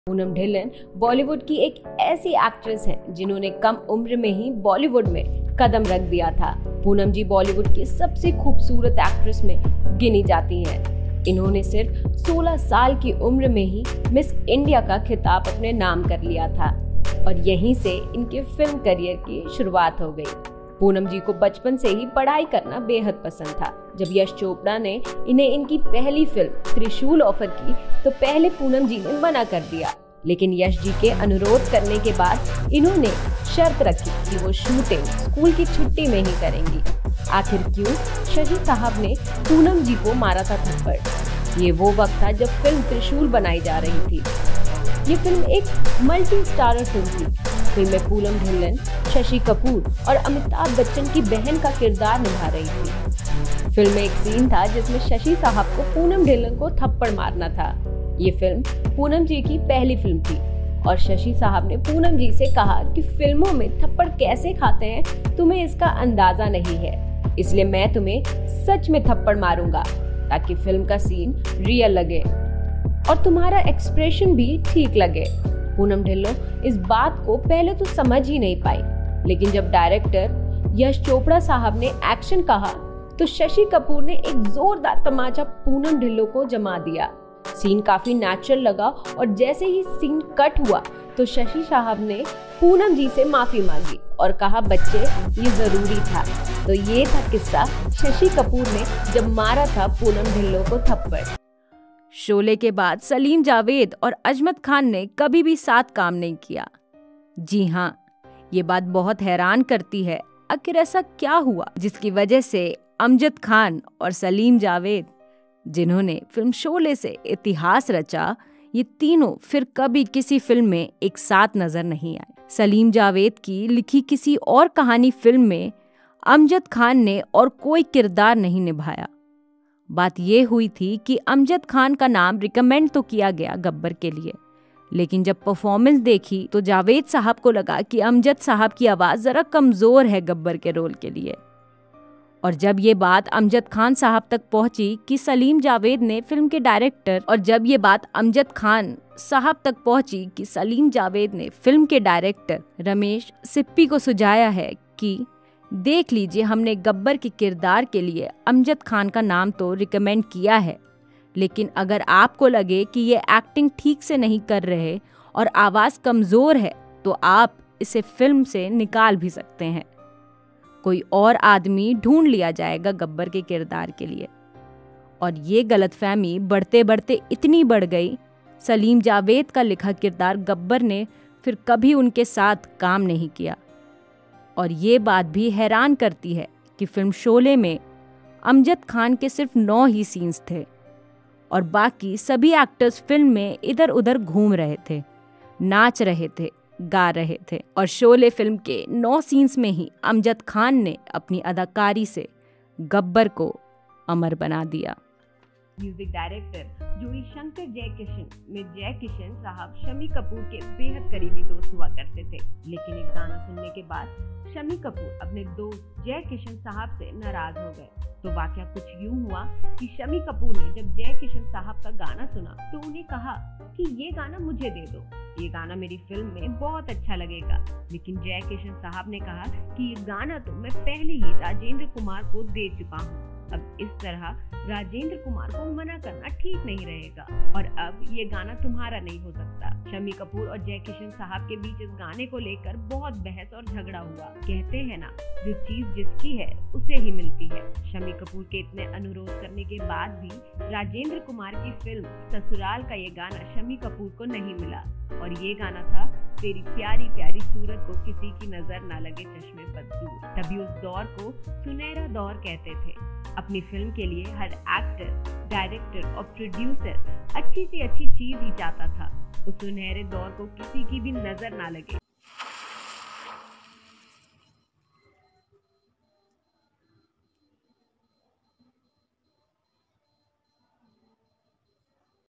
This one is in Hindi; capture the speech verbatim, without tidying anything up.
पूनम ढिल्लन बॉलीवुड की एक ऐसी एक्ट्रेस हैं जिन्होंने कम उम्र में ही बॉलीवुड में कदम रख दिया था। पूनम जी बॉलीवुड की सबसे खूबसूरत एक्ट्रेस में गिनी जाती हैं। इन्होंने सिर्फ सोलह साल की उम्र में ही मिस इंडिया का खिताब अपने नाम कर लिया था और यहीं से इनके फिल्म करियर की शुरुआत हो गई। पूनम जी को बचपन से ही पढ़ाई करना बेहद पसंद था। जब यश चोपड़ा ने इन्हें इनकी पहली फिल्म त्रिशूल ऑफर की तो पहले पूनम जी ने मना कर दिया, लेकिन यश जी के अनुरोध करने के बाद इन्होंने शर्त रखी कि वो शूटिंग स्कूल की छुट्टी में ही करेंगी। आखिर क्यों? शशि साहब ने पूनम जी को मारा था थप्पड़। ये वो वक्त था जब फिल्म त्रिशूल बनाई जा रही थी। ये फिल्म एक मल्टी स्टारर फिल्म थी। फिल्म में पूनम ढिल्लन, शशि कपूर और अमिताभ बच्चन की बहन का किरदार निभा रही थी। फिल्म में एक सीन था जिसमें शशि साहब को पूनम ढिल्लन को थप्पड़ मारना था। ये फिल्म पूनम जी की पहली फिल्म थी और शशि साहब ने पूनम जी से कहा कि फिल्मों में थप्पड़ कैसे खाते हैं तुम्हें इसका अंदाजा नहीं है, इसलिए मैं तुम्हें सच में थप्पड़ मारूंगा ताकि फिल्म का सीन रियल लगे और तुम्हारा एक्सप्रेशन भी ठीक लगे। पूनम ढिल्लों इस बात को पहले तो समझ ही नहीं पाई, लेकिन जब डायरेक्टर यश चोपड़ा साहब ने एक्शन कहा तो शशि कपूर ने एक जोरदार तमाचा पूनम ढिल्लों को जमा दिया। सीन काफी नेचुरल लगा और जैसे ही सीन कट हुआ तो शशि साहब ने पूनम जी से माफी मांगी और कहा बच्चे ये जरूरी था। तो ये था किस्सा शशि कपूर ने जब मारा था पूनम ढिल्लों को थप्पड़। शोले के बाद सलीम जावेद और अजमत खान ने कभी भी साथ काम नहीं किया। जी हाँ, ये बात बहुत हैरान करती है। आखिर ऐसा क्या हुआ जिसकी वजह से अमजद खान और सलीम जावेद, जिन्होंने फिल्म शोले से इतिहास रचा, ये तीनों फिर कभी किसी फिल्म में एक साथ नजर नहीं आए। सलीम जावेद की लिखी किसी और कहानी फिल्म में अमजद खान ने और कोई किरदार नहीं निभाया। बात ये हुई थी कि अमजद खान का नाम रिकमेंड तो किया गया गब्बर के लिए, लेकिन जब परफॉर्मेंस देखी तो जावेद साहब को लगा कि अमजद साहब की आवाज़ ज़रा कमज़ोर है गब्बर के रोल के लिए। और जब ये बात अमजद खान साहब तक पहुंची कि सलीम जावेद ने फिल्म के डायरेक्टर और जब ये बात अमजद खान साहब तक पहुंची कि सलीम जावेद ने फिल्म के डायरेक्टर रमेश सिप्पी को सुझाया है कि देख लीजिए, हमने गब्बर के किरदार के लिए अमजद खान का नाम तो रिकमेंड किया है, लेकिन अगर आपको लगे कि ये एक्टिंग ठीक से नहीं कर रहे और आवाज़ कमज़ोर है तो आप इसे फिल्म से निकाल भी सकते हैं। कोई और आदमी ढूंढ लिया जाएगा गब्बर के किरदार के लिए। और ये गलतफहमी बढ़ते बढ़ते इतनी बढ़ गई, सलीम जावेद का लिखा किरदार गब्बर ने फिर कभी उनके साथ काम नहीं किया। और ये बात भी हैरान करती है कि फिल्म शोले में अमजद खान के सिर्फ नौ ही सीन्स थे और बाकी सभी एक्टर्स फिल्म में इधर उधर घूम रहे थे, नाच रहे थे, गा रहे थे। और शोले फिल्म के नौ सीन्स में ही अमजद खान ने अपनी अदाकारी से गब्बर को अमर बना दिया। म्यूजिक डायरेक्टर जोड़ी शंकर जयकिशन में जयकिशन साहब शम्मी कपूर के बेहद करीबी दोस्त हुआ करते थे, लेकिन एक गाना सुनने के बाद शम्मी कपूर अपने दोस्त जयकिशन साहब से नाराज हो गए। तो वाकया कुछ यूं हुआ कि शम्मी कपूर ने जब जयकिशन साहब का गाना सुना तो उन्हें कहा कि ये गाना मुझे दे दो, ये गाना मेरी फिल्म में बहुत अच्छा लगेगा। लेकिन जयकिशन साहब ने कहा कि ये गाना तो मैं पहले ही राजेंद्र कुमार को दे चुका हूँ, अब इस तरह राजेंद्र कुमार को मना करना ठीक नहीं रहेगा और अब ये गाना तुम्हारा नहीं हो सकता। शम्मी कपूर और जयकिशन साहब के बीच इस गाने को लेकर बहुत बहस और झगड़ा हुआ। कहते हैं ना, जो चीज जिसकी है उसे ही मिलती है। शम्मी कपूर के इतने अनुरोध करने के बाद भी राजेंद्र कुमार की फिल्म ससुराल का ये गाना शम्मी कपूर को नहीं मिला और ये गाना था तेरी प्यारी प्यारी सूरत को किसी की नजर ना लगे चश्मे बददूर। तभी उस दौर को सुनहरा दौर कहते थे। अपनी फिल्म के लिए हर एक्टर, डायरेक्टर और प्रोड्यूसर अच्छी से अच्छी चीज ही चाहता था। उस सुनहरे दौर को किसी की भी नजर ना लगे,